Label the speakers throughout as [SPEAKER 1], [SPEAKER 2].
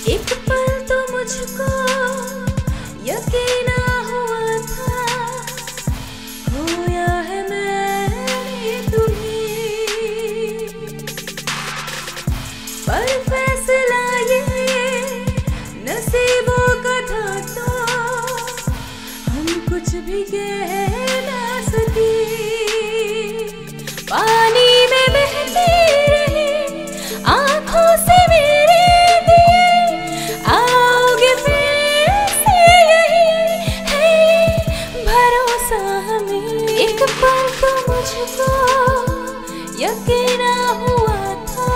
[SPEAKER 1] एक पल तो मुझको यकीन हुआ था, खोया है मैंने तुम्हें। पर फैसला ये नसीबों का था, तो हम कुछ भी कह ना सके। पानी में बहती रही आंखों से मेरे दिए, आओगे फिर से, यही है भरोसा हमें। एक पल तो मुझको यकीन हुआ था,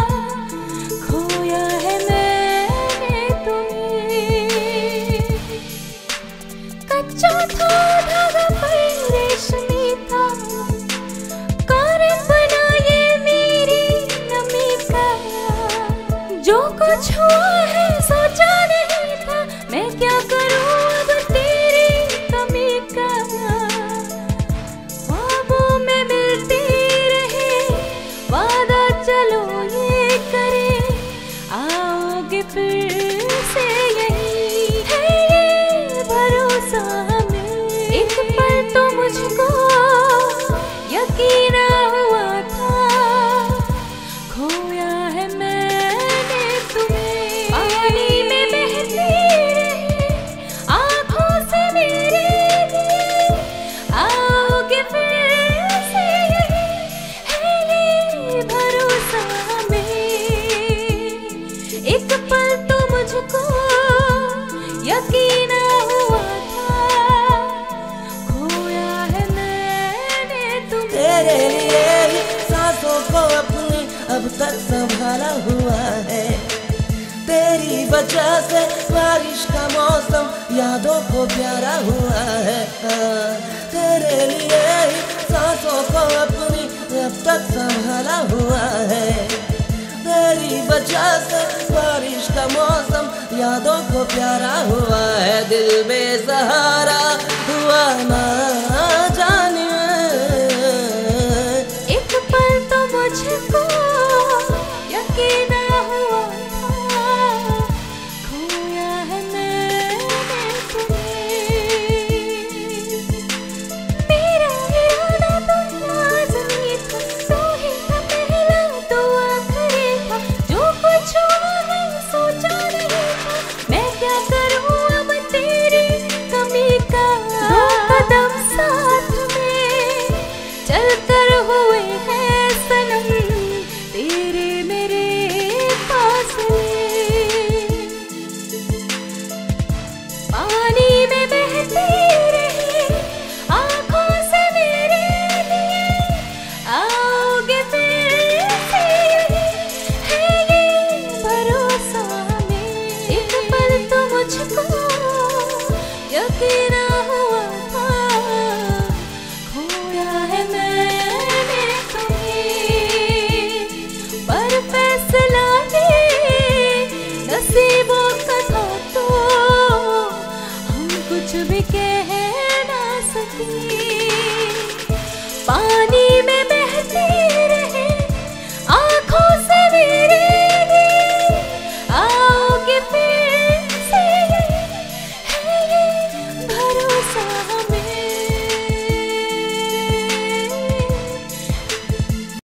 [SPEAKER 1] खोया है मैंने तुम्हें। कच्चा था धागा पर रेशमी था, कारण बना ये मेरी नमी का। जो कुछ हुआ है सोचा नहीं था, मैं क्या करूं अब तेरी कमी का। ख्वाबों में मिलती रहे, वादा चलो ये करें, आओगे फिर से, यही है ये भरोसा हमें। एक पल तो मुझको यकीन हुआ था, खोया है मैंने तुम्हें। पानी में बहती रही आंखों से मेरे दिए, आओगे फिर से, यही है ये भरोसा हमें। एक पल तो मुझको यकीन हुआ था, खोया है मैंने तुम्हें।
[SPEAKER 2] तेरे लिए ही सांसों को अपनी अब तक संभाला हुआ है, तेरी वजह से बारिश का मौसम यादों को प्यारा हुआ है। तेरे लिए ही सांसों को अपनी अब तक संभाला हुआ है, तेरी वजह से बारिश का मौसम यादों को प्यारा हुआ है। दिल बेसहारा